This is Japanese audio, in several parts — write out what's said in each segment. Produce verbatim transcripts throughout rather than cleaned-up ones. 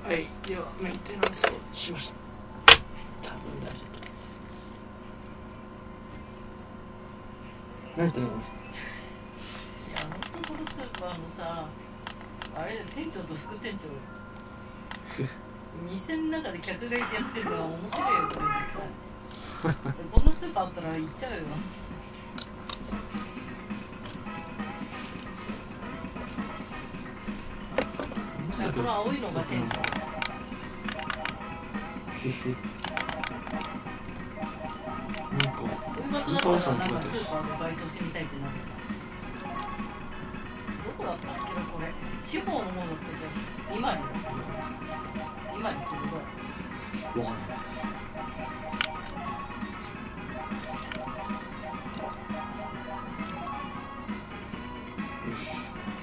はい、ではメンテナンスをします。多分大丈夫。何やってんの？いや、本当このスーパーのさ、あれ店長と副店長店の中で客がいてやってるのは面白いよ、これ絶対こんなスーパーあったら行っちゃうよ。この青いのが店長。 へへ。なんかお場所だったらなんかスーパーでバイトしてみたいってなる。どこだったっけなこれ。地方のものだった気がする。今に今にってどこだ。 わかんない。よし。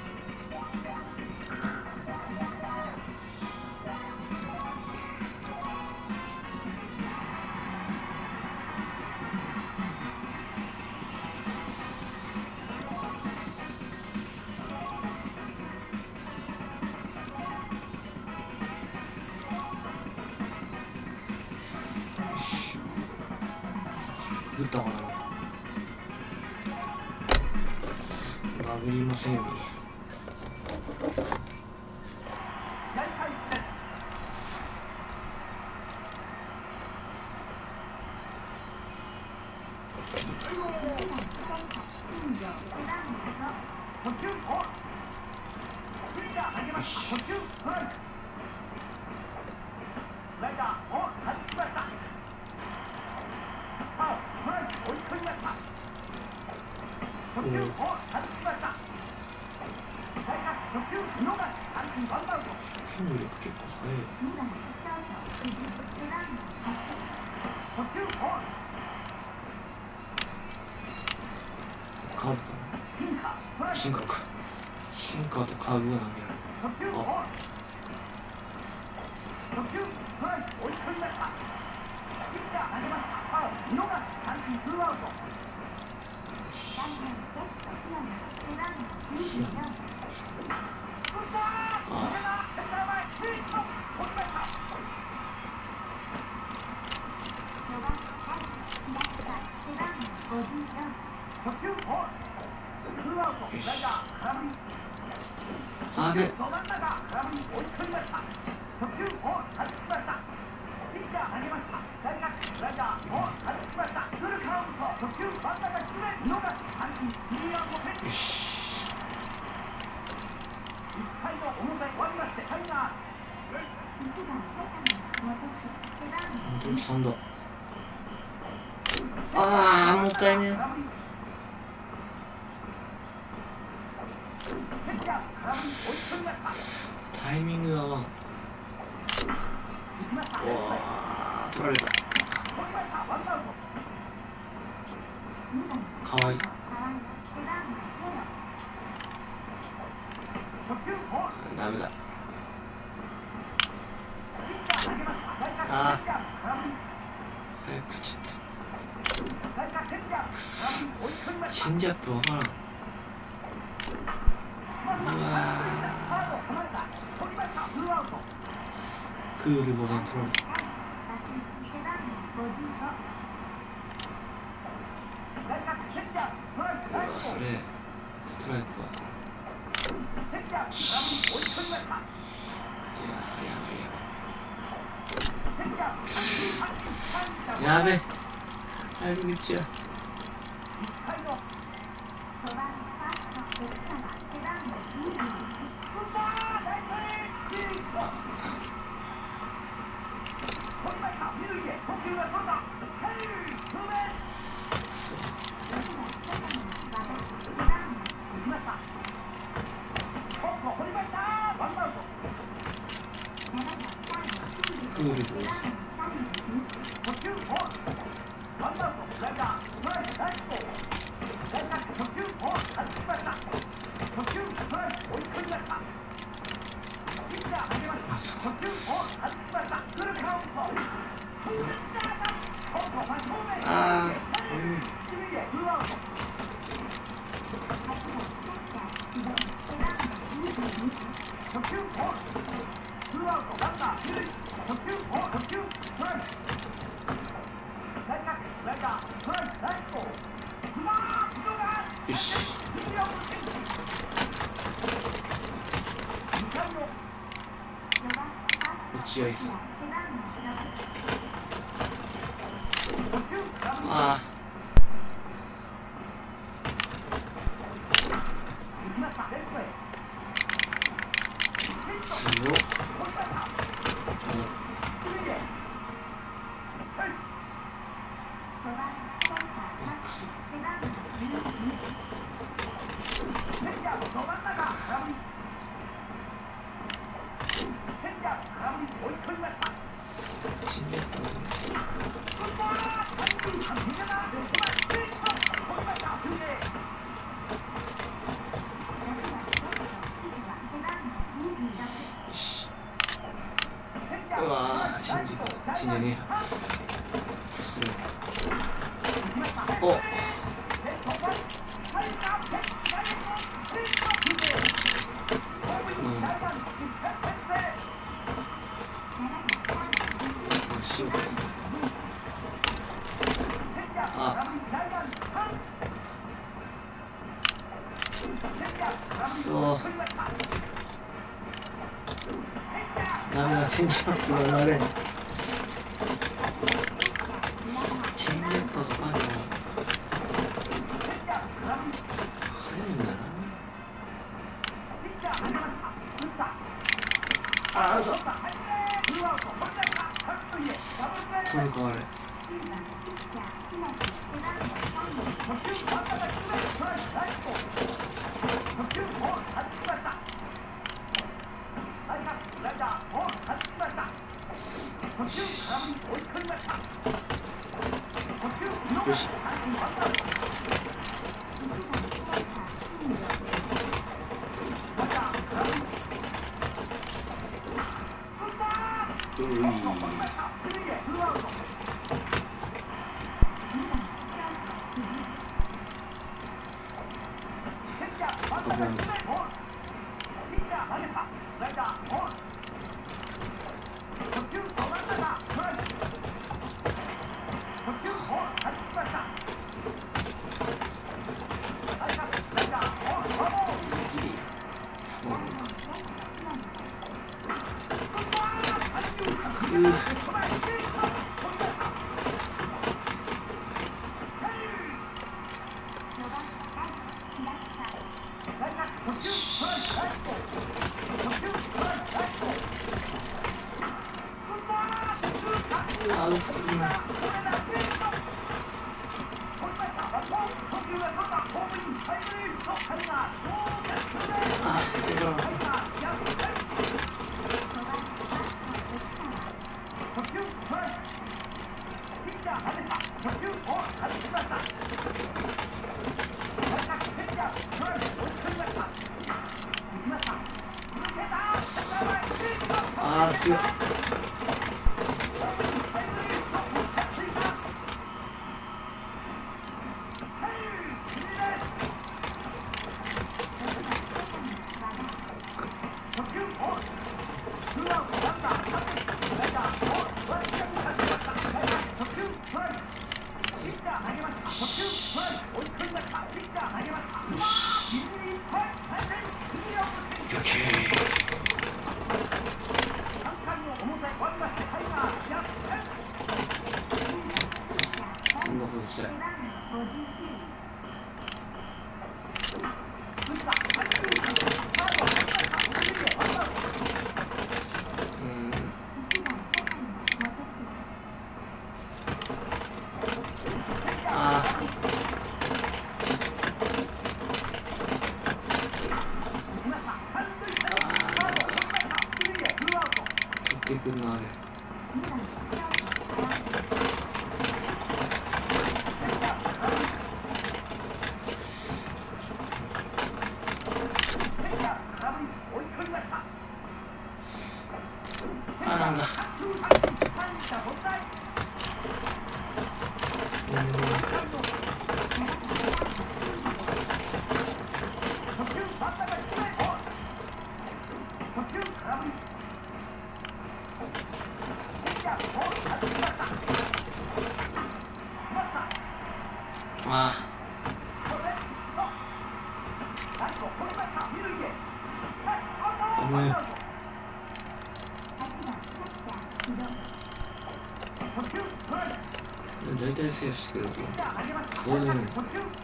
打ったかな。殴りませんように。カーブかな。シンカーか。シンカーとカーブが投げられる。あ。あべ。よし。本当にさんだ。ああ、もったいね。タイミングが合わん。うわー、取られた。かわいい。ダメだ。あー、早くちょっとくそ、チェンジアップわからん。うわー、クールごばん取られた。うわ、それストライクか。いやー、やばいやばい。やべえ、早く打っちゃう。クールです。ああ、うん。 よし。落合さん。ああ。強っ。うわー、信じか死ねねえ。すごい。お。うん。塩ですね。あ。くそー。ダメだ、チェンジアップが慣れん。チェンジアップがまだ早いんだな。ああ、嘘。取るかあれ。よし。うい。危ない。あ、薄いな。あ、そうだ。あー、強い。そんなことしたい。取ってくるなあれ。あ、なんだ。 大体セーフしてくれると思う。そうでもない。ね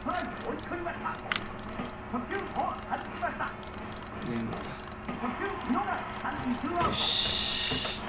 え、よし。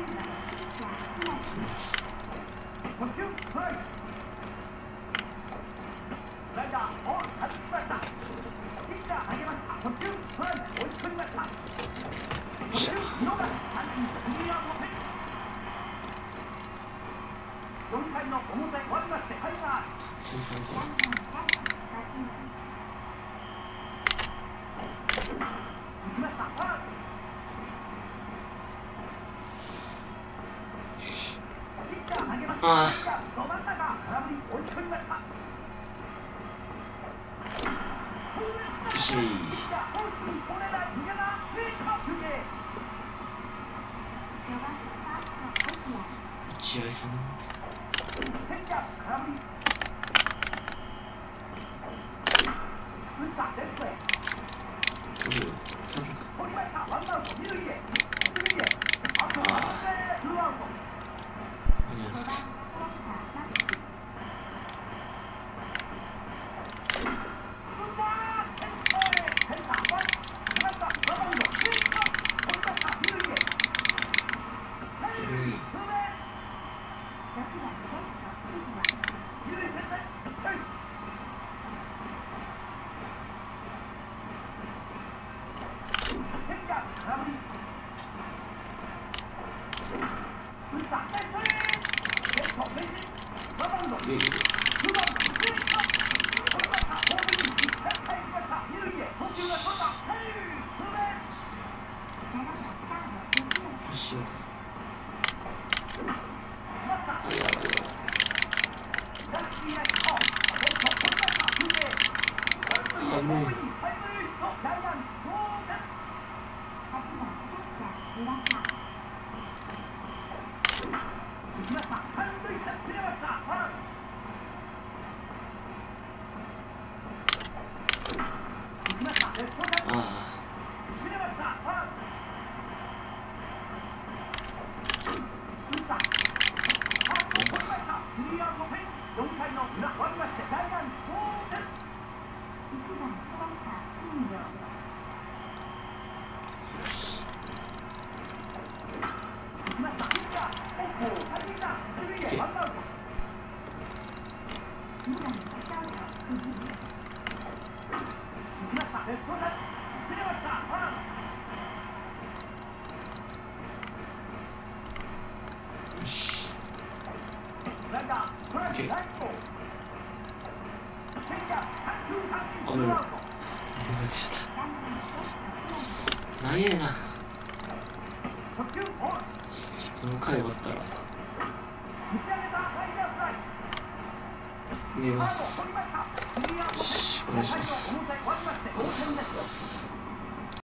ああ。よし。打ち合いする。取る。取るか。ああ。間に合わなかった。あ、もう。なんやな。この回終わったら寝ます。よし、お願いします。